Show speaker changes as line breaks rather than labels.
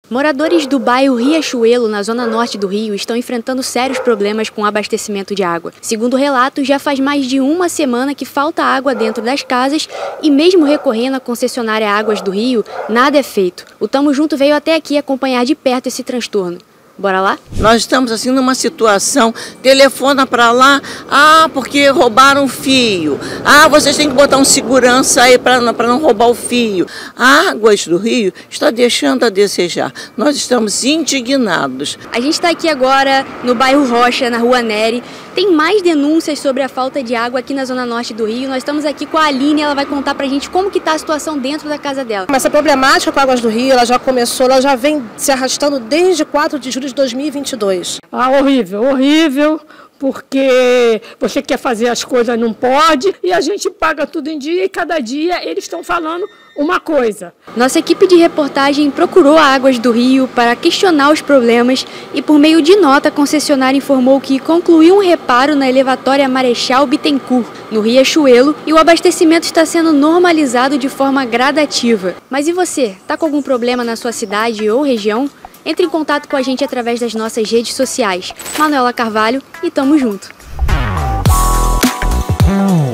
Moradores do bairro Riachuelo, na zona norte do Rio, estão enfrentando sérios problemas com o abastecimento de água. Segundo relatos, já faz mais de uma semana que falta água dentro das casas e mesmo recorrendo à concessionária Águas do Rio, nada é feito. O Tamo Junto veio até aqui acompanhar de perto esse transtorno. Bora lá?
Nós estamos assim numa situação, telefona para lá, porque roubaram o fio. Vocês têm que botar um segurança aí para não roubar o fio. A Águas do Rio está deixando a desejar. Nós estamos indignados.
A gente está aqui agora no bairro Rocha, na Rua Nery. Tem mais denúncias sobre a falta de água aqui na zona norte do Rio. Nós estamos aqui com a Aline, ela vai contar pra gente como que está a situação dentro da casa dela.
Essa problemática com Águas do Rio, ela já vem se arrastando desde 4 de julho de 2022.
Horrível, horrível, porque você quer fazer as coisas, não pode, e a gente paga tudo em dia e cada dia eles estão falando uma coisa.
Nossa equipe de reportagem procurou a Águas do Rio para questionar os problemas e, por meio de nota, a concessionária informou que concluiu um reparo na elevatória Marechal Bittencourt, no Riachuelo, e o abastecimento está sendo normalizado de forma gradativa. Mas e você? Tá com algum problema na sua cidade ou região? Entre em contato com a gente através das nossas redes sociais. Manuela Carvalho e tamo junto!